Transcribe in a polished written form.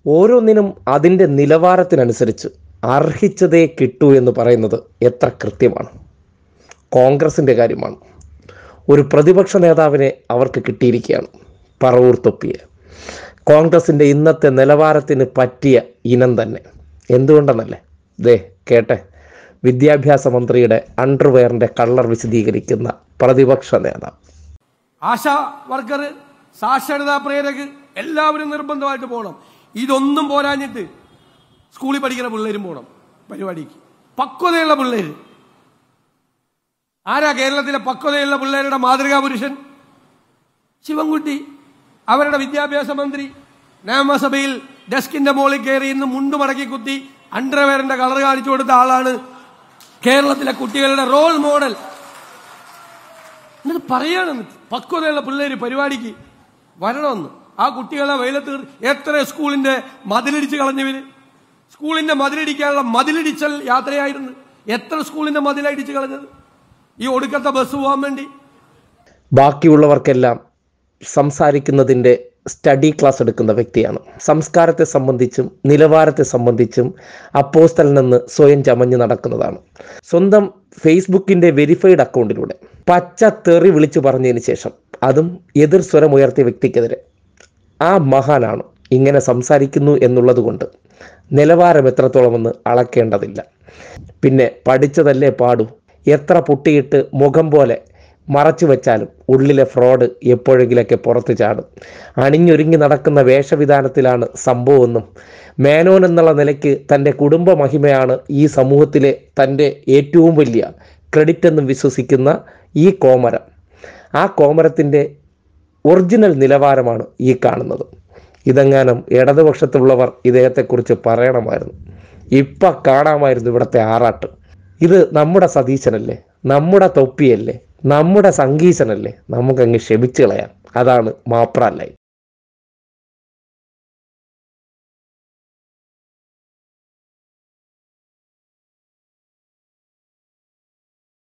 ഓരോന്നിനും അതിൻ്റെ നിലവാരത്തിനനുസരിച്ച് അർഹിച്ചതേ കിട്ടൂ എന്ന് പറയുന്നത് എത്ര കൃത്യമാണ്. കോൺഗ്രസിൻ്റെ കാര്യമാണ്. ഒരു പ്രതിപക്ഷ നേതാവിനെ അവർക്ക് കിട്ടിയിരിക്കുകയാണ്, പറവൂർ തൊപ്പിയെ. കോൺഗ്രസിൻ്റെ ഇന്നത്തെ നിലവാരത്തിന് പറ്റിയ ഇനം തന്നെ. എന്തുകൊണ്ടെന്നല്ലേ? കേട്ടെ, വിദ്യാഭ്യാസ മന്ത്രിയുടെ അണ്ടർവെയറിൻ്റെ കളർ വിശദീകരിക്കുന്ന പ്രതിപക്ഷ നേതാവ്. ആശാ വർക്കർ, സാക്ഷരതാ പ്രേരക് എല്ലാവരും നിർബന്ധമായിട്ട് പോകണം. ഇതൊന്നും പോരാഞ്ഞിട്ട് സ്കൂളിൽ പഠിക്കുന്ന പിള്ളേരും പോകണം പരിപാടിക്ക്. പക്വതയുള്ള പിള്ളേർ ആരാ? കേരളത്തിലെ പക്വതയുള്ള പിള്ളേരുടെ മാതൃകാ പുരുഷൻ ശിവൻകുട്ടി. അവരുടെ വിദ്യാഭ്യാസ മന്ത്രി നിയമസഭയിൽ ഡെസ്കിന്റെ മുകളിൽ കയറി ഇന്ന് മുണ്ടു മടക്കി കുത്തി അണ്ടർവെയറിന്റെ കളർ കാണിച്ചു കൊടുത്ത ആളാണ് കേരളത്തിലെ കുട്ടികളുടെ റോൾ മോഡൽ. എന്നിട്ട് പറയാണ് പക്വതയുള്ള പിള്ളേര് പരിപാടിക്ക് വരണമെന്ന്. ആ കുട്ടികളെ വെയിലത്ത് എത്ര സ്കൂളിന്റെ മതിലിടിച്ച് കളഞ്ഞവര്. സ്കൂളിന്റെ മതിലിടിക്കാനുള്ള മതിലിടിച്ചൽ യാത്രയായിരുന്നു. എത്ര സ്കൂളിന്റെ മതിലടിച്ച് കളഞ്ഞത് ഈ ഒടുക്കത്തെ ബസ് പോകാൻ വേണ്ടി. ബാക്കിയുള്ളവർക്കെല്ലാം സംസാരിക്കുന്നതിൻ്റെ സ്റ്റഡി ക്ലാസ് എടുക്കുന്ന വ്യക്തിയാണ്. സംസ്കാരത്തെ സംബന്ധിച്ചും നിലവാരത്തെ സംബന്ധിച്ചും അപ്പോസ്തലനെന്ന് സ്വയം ചമഞ്ഞ് നടക്കുന്നതാണ്. സ്വന്തം ഫേസ്ബുക്കിൻ്റെ വെരിഫൈഡ് അക്കൗണ്ടിലൂടെ പച്ച തെറി വിളിച്ചു പറഞ്ഞതിന് ശേഷം അതും എതിർ സ്വരം ഉയർത്തിയ വ്യക്തിക്കെതിരെ ആ മഹാനാണ് ഇങ്ങനെ സംസാരിക്കുന്നു എന്നുള്ളത് കൊണ്ട് നിലവാരം എത്രത്തോളമെന്ന് അളക്കേണ്ടതില്ല. പിന്നെ പഠിച്ചതല്ലേ പാടൂ. എത്ര പൊട്ടിയിട്ട് മുഖം പോലെ മറച്ചു വെച്ചാലും ഉള്ളിലെ ഫ്രോഡ് എപ്പോഴെങ്കിലൊക്കെ പുറത്തു ചാടും. അണിഞ്ഞൊരുങ്ങി നടക്കുന്ന വേഷവിധാനത്തിലാണ് സംഭവമെന്നും മേനോൻ എന്നുള്ള നിലയ്ക്ക് തൻ്റെ കുടുംബ മഹിമയാണ് ഈ സമൂഹത്തിലെ തൻ്റെ ഏറ്റവും വലിയ ക്രെഡിറ്റ് എന്നും വിശ്വസിക്കുന്ന ഈ കോമരം. ആ കോമരത്തിൻ്റെ ഒറിജിനൽ നിലവാരമാണ് ഈ കാണുന്നത്. ഇതെങ്ങാനും ഇടതുപക്ഷത്തുള്ളവർ ഇദ്ദേഹത്തെക്കുറിച്ച് പറയണമായിരുന്നു. ഇപ്പം കാണാമായിരുന്നു ഇവിടുത്തെ ആറാട്ട്. ഇത് നമ്മുടെ സതീശനല്ലേ, നമ്മുടെ തൊപ്പിയല്ലേ, നമ്മുടെ സംഗീശനല്ലേ, നമുക്കങ്ങ് ക്ഷമിച്ചു കളയാം. അതാണ് മാപ്രാ ലൈൻ.